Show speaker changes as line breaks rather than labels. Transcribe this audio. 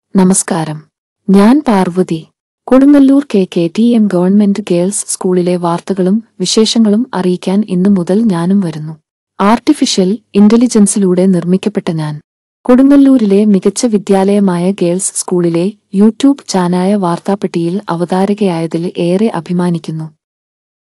നമസ്കാരം. ഞാൻ Parvathi. Kodungallur KKTM government girls സ്കൂളിലെ വാർത്തകളും വിശേഷങ്ങളും അറിയിക്കാൻ ഇന്നു മുതൽ ഞാനും വരുന്നു. ആർട്ടിഫിഷ്യൽ ഇന്റലിജൻസിലൂടെ നിർമ്മിക്കപ്പെട്ട ഞാൻ കൊടുങ്ങല്ലൂരിലെ മികച്ച വിദ്യാലയമായ ഗേൾസ് സ്കൂളിലെ യൂട്യൂബ് ചാനലായ വാർത്താപ്പെട്ടിയിൽ അവതാരകയായതിൽ ഏറെ അഭിമാനിക്കുന്നു.